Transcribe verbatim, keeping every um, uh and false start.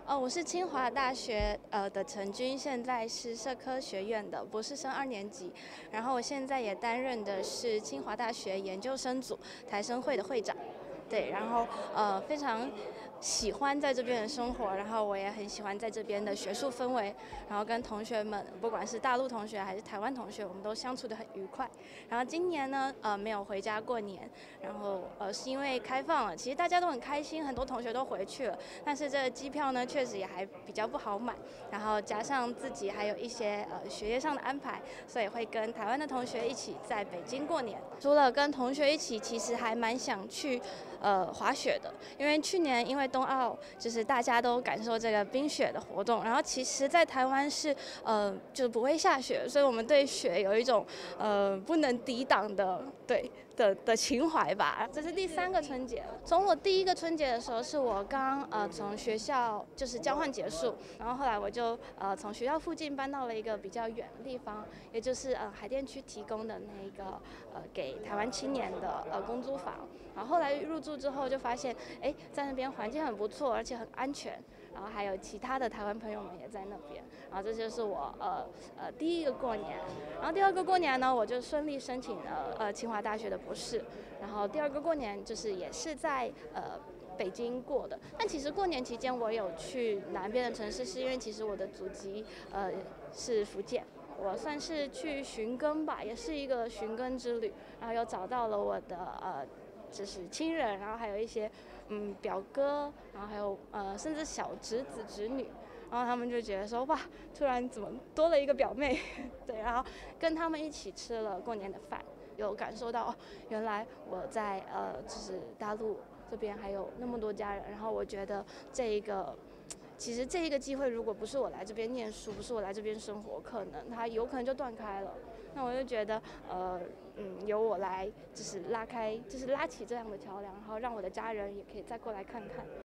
哦，我是清华大学呃的陈君，现在是社科学院的博士生二年级，然后我现在也担任的是清华大学研究生组台生会的会长。对，然后呃非常喜欢在这边的生活，然后我也很喜欢在这边的学术氛围，然后跟同学们，不管是大陆同学还是台湾同学，我们都相处得很愉快。然后今年呢，呃没有回家过年，然后呃是因为开放了，其实大家都很开心，很多同学都回去了，但是这个机票呢确实也还比较不好买，然后加上自己还有一些呃学业上的安排，所以会跟台湾的同学一起在北京过年。除了跟同学一起，其实还蛮想去。呃，滑雪的，因为去年因为冬奥，就是大家都感受这个冰雪的活动，然后其实，在台湾是呃，就是不会下雪，所以我们对雪有一种呃不能抵挡的对的的情怀吧。这是第三个春节了，从我第一个春节的时候，是我刚呃从学校就是交换结束，然后后来我就呃从学校附近搬到了一个比较远的地方，也就是呃海淀区提供的那个呃给台湾青年的呃公租房，然后后来入住之后就发现，哎，在那边环境很不错，而且很安全，然后还有其他的台湾朋友们也在那边，然后这就是我呃呃第一个过年，然后第二个过年呢，我就顺利申请了呃清华大学的博士，然后第二个过年就是也是在呃。北京过的，但其实过年期间我有去南边的城市，是因为其实我的祖籍呃是福建，我算是去寻根吧，也是一个寻根之旅，然后又找到了我的呃。就是亲人，然后还有一些嗯表哥，然后还有呃甚至小侄子侄女，然后他们就觉得说哇，突然怎么多了一个表妹，对，然后跟他们一起吃了过年的饭，有感受到哦，原来我在呃就是大陆这边还有那么多家人，然后我觉得这一个。其实这一个机会，如果不是我来这边念书，不是我来这边生活，可能它有可能就断开了。那我就觉得，呃，嗯，由我来就是拉开，就是拉起这样的桥梁，然后让我的家人也可以再过来看看。